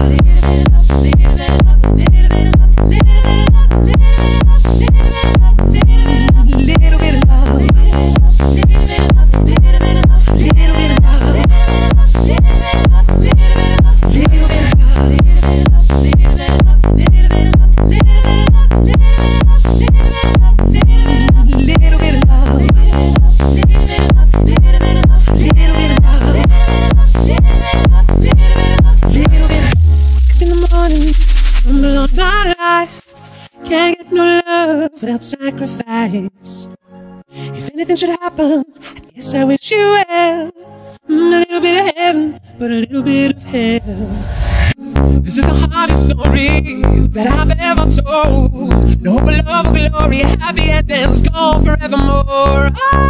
Without sacrifice. If anything should happen, I guess I wish you well. A little bit of heaven, but a little bit of hell. This is the hardest story that I've ever told. No hope of love or glory, happy endings gone forevermore.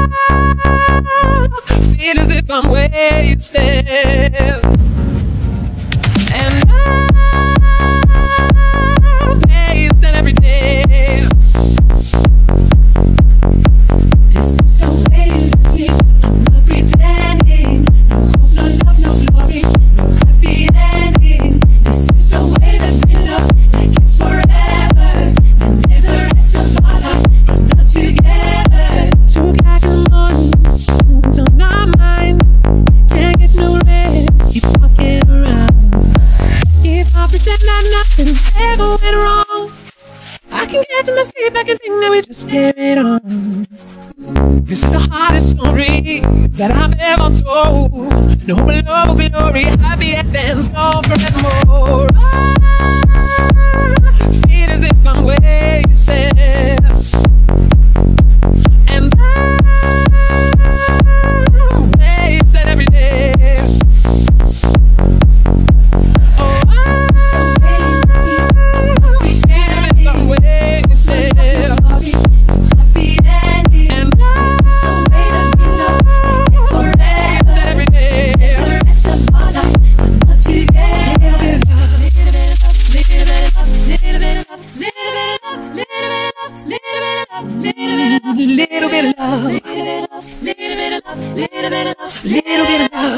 I feel as if I'm wasted, and I'm wasted every day. This is the way you treat. I'm not pretending. No hope, no love, no glory, no happy ending. This is the way that we love, like it's forever. And live the rest of our life, if not together. 2 o'clock in the morning, something's on my mind. Can't get no rest, keep walking around. If I pretend that nothing ever went wrong, I can get to my sleep, I can think that we just carried on. This is the hardest story that I've ever told. No hope of love or glory, happy endings gone forevermore. I feel as if I'm wasted, and I'm wasted every day. Little bit of love, little bit of love, little bit of love, little bit of love,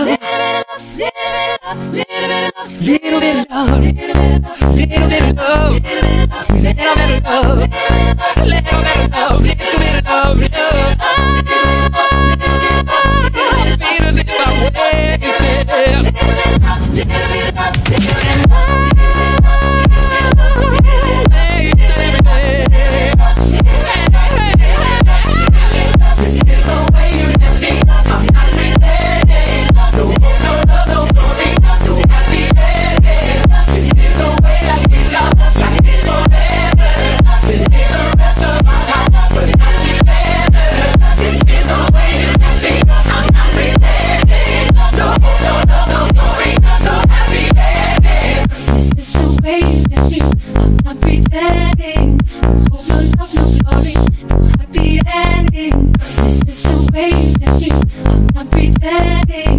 little bit of love, little bit of love, little bit of love, little bit of love, little bit of love, I feel as if I'm wasted. This is the way that you, I'm not pretending.